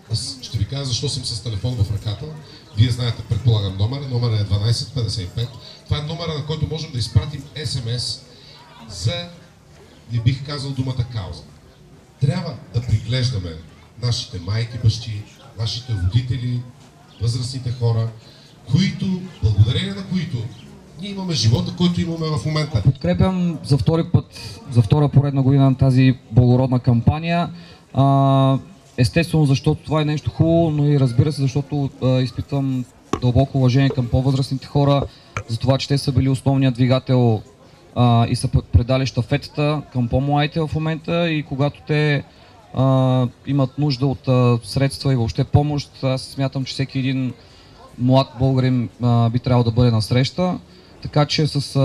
Аз ще ви кажа защо съм с телефон в ръката. Вие знаете, предполагам, номера е 1255. Това е номера, на който можем да изпратим СМС за, не бих казал думата кауза. Трябва да приглеждаме нашите майки, бащи, нашите родители, възрастните хора, които, благодарение на които ние имаме живота, който имаме в момента. Подкрепям за втори път, за втора поредна година на тази благородна кампания. Естествено, защото това е нещо хубаво, но и разбира се, защото изпитвам дълбоко уважение към по-възрастните хора, за това, че те са били основният двигател и са предали щафетата към по-младите в момента, и когато те имат нужда от средства и въобще помощ, аз смятам, че всеки един млад българин би трябвало да бъде насреща. Така че с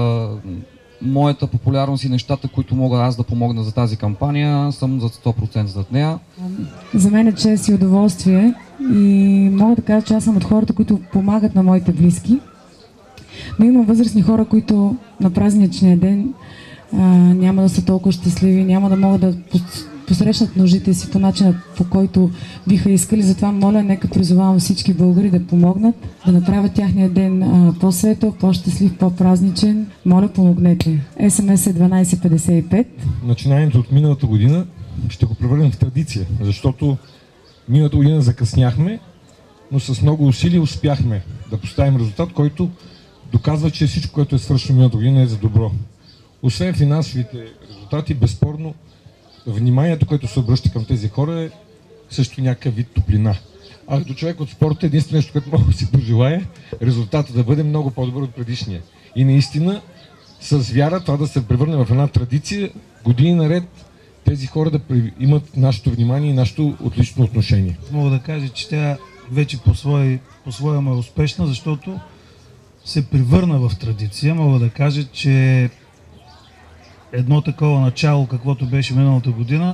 моята популярност и нещата, които мога аз да помогна за тази кампания, съм за 100% зад нея. За мен е чест и удоволствие и мога да кажа, че аз съм от хората, които помагат на моите близки. Но има възрастни хора, които на празничния ден няма да са толкова щастливи, няма да могат да посрещнат нуждите си по начина, по който биха искали. Затова моля, нека призовавам всички българи да помогнат, да направят тяхния ден по-светъл, по-щастлив, по-празничен. Моля, помогнете. СМС е 1255. Начинанието от миналата година ще го превърнем в традиция, защото миналата година закъсняхме, но с много усилия успяхме да поставим резултат, който доказва, че всичко, което е свършено миналата година, е за добро. Освен финансовите резултати, безспорно, вниманието, което се обръща към тези хора, е също някакъв вид топлина. А като човек от спорта, единствено нещо, което мога да си пожелая, резултатът да бъде много по-добър от предишния. И наистина, с вяра това да се превърне в една традиция, години наред тези хора да имат нашето внимание и нашето отлично отношение. Мога да кажа, че тя вече по-своему е успешна, защото се превърна в традиция. Мога да кажа, че едно такова начало, каквото беше миналата година,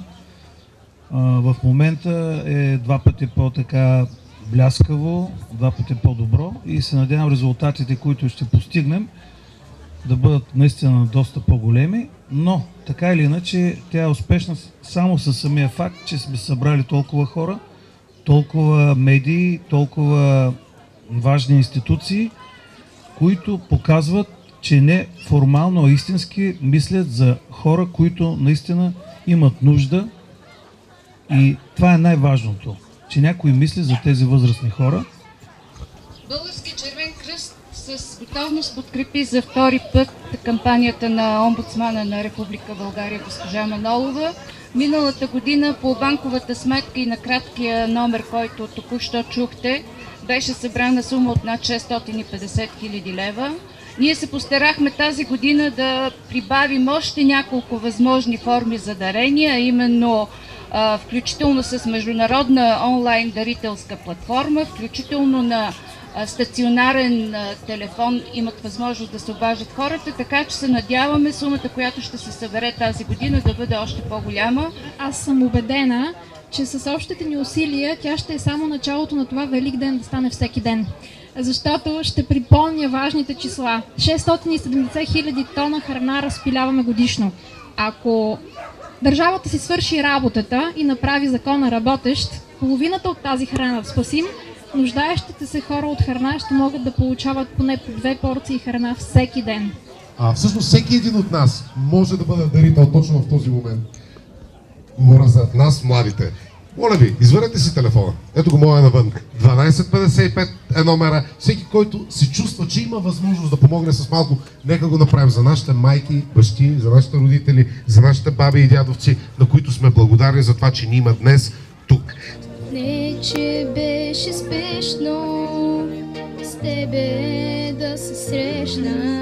в момента е два пъти по-така бляскаво, два пъти по-добро и се надявам резултатите, които ще постигнем, да бъдат наистина доста по-големи, но така или иначе тя е успешна само със самия факт, че сме събрали толкова хора, толкова медии, толкова важни институции, които показват, че не формално, а истински мислят за хора, които наистина имат нужда, и това е най-важното, че някой мисли за тези възрастни хора. Български червен кръст с готовност подкрепи за втори път кампанията на омбудсмана на Република България госпожа Манолова. Миналата година по банковата сметка и на краткия номер, който току-що чухте, беше събрана сума от над 650 000 лева. Ние се постарахме тази година да прибавим още няколко възможни форми за дарения, именно включително с международна онлайн дарителска платформа, включително на стационарен телефон имат възможност да се обаждат хората, така че се надяваме сумата, която ще се събере тази година, да бъде още по-голяма. Аз съм убедена, че с общите ни усилия тя ще е само началото на това Велик ден да стане всеки ден. Защото ще припомня важните числа. 670 000 тона храна разпиляваме годишно. Ако държавата си свърши работата и направи закона работещ, половината от тази храна да спасим, нуждаещите се хора от храна ще могат да получават поне по 2 порции храна всеки ден. Всъщност всеки един от нас може да бъде дарител точно в този момент. Мора зад нас, младите. Моля ви, извърнете си телефона. Ето го моя навън. 1255 е номера. Всеки, който се чувства, че има възможност да помогне с малко, нека го направим за нашите майки, бащи, за нашите родители, за нашите баби и дядовци, на които сме благодарни за това, че ни има днес тук. Не, че беше спешно с тебе да се срещна,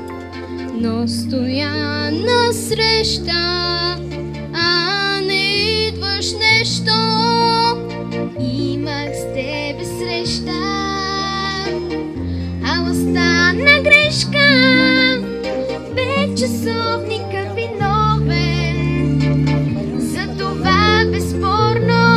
но стоя на среща, а не идваш нещо. Имах с тебе среща, а остана грешка. Бе часовникът виновен, за това безспорно.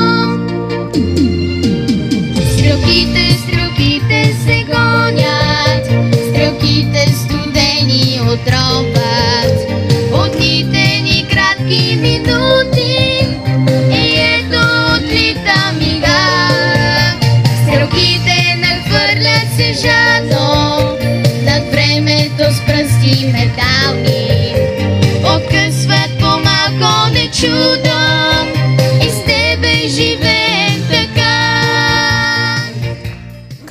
Стрелките се гонят, стрелките студени отровят. От дните ни кратки минути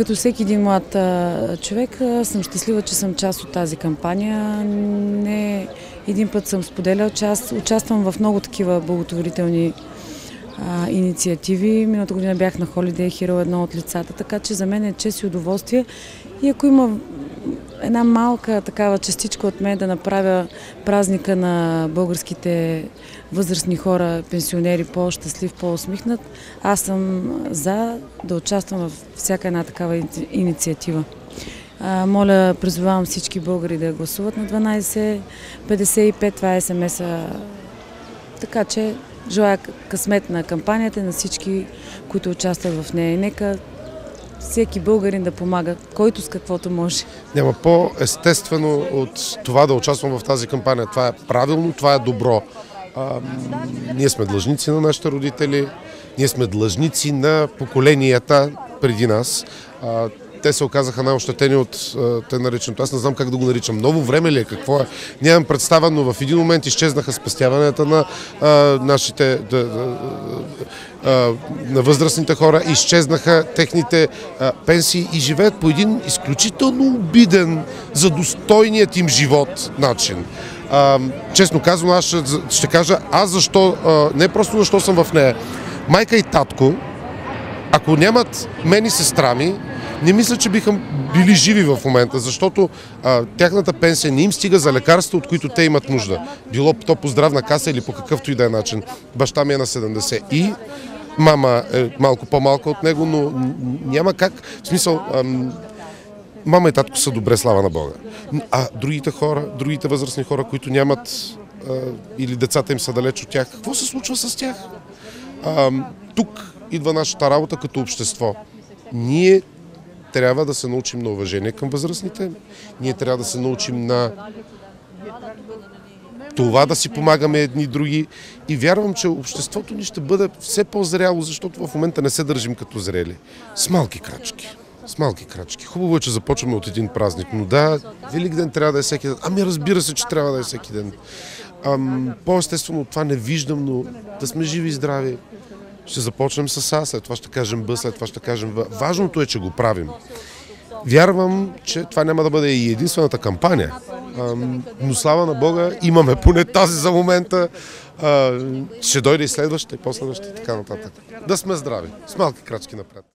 като всеки един млад човек съм щастлива, че съм част от тази кампания. Не един път съм споделял, че аз участвам в много такива благотворителни инициативи. Миналата година бях на Holiday Hero, едно от лицата, така че за мен е чест и удоволствие. И ако има една малка такава частичка от мен да направя празника на българските възрастни хора, пенсионери, по-щастлив, по-усмихнат, аз съм за да участвам в всяка една такава инициатива. Моля, призовавам всички българи да гласуват на 1255, това е СМС-а. Така че желая късмет на кампанията, на всички, които участват в нея. И нека всеки българин да помага, който с каквото може. Няма по-естествено от това да участвам в тази кампания. Това е правилно, това е добро. Ние сме длъжници на нашите родители, ние сме длъжници на поколенията преди нас. Те се оказаха най-ощетени от те нареченото. Аз не знам как да го наричам. Ново време ли е? Какво е? Нямам представа, но в един момент изчезнаха спестяванията на нашите на възрастните хора, изчезнаха техните пенсии и живеят по един изключително обиден за достойният им живот начин. Честно казвам, аз ще кажа аз защо, не просто защо съм в нея. Майка и татко, ако нямат мен и сестра ми, не мисля, че биха били живи в момента, защото тяхната пенсия не им стига за лекарства, от които те имат нужда. Било то по здравна каса или по какъвто и да е начин. Баща ми е на 70 и мама е малко по-малка от него, но няма как. В смисъл, мама и татко са добре, слава на Бога. А другите хора, другите възрастни хора, които нямат или децата им са далеч от тях, какво се случва с тях? Тук идва нашата работа като общество. Ние трябва да се научим на уважение към възрастните. Ние трябва да се научим на това да си помагаме едни други. И вярвам, че обществото ни ще бъде все по-зряло, защото в момента не се държим като зрели. С малки крачки. С малки крачки. Хубаво е, че започваме от един празник, но да, Великден трябва да е всеки ден. Ами разбира се, че трябва да е всеки ден. По-естествено това не виждам, но да сме живи и здрави. Ще започнем с А, след това ще кажем Б, след това ще кажем В. Важното е, че го правим. Вярвам, че това няма да бъде и единствената кампания. Но слава на Бога, имаме поне тази за момента. Ще дойде и следващата, и последващата, и така нататък. Да сме здрави, с малки крачки напред.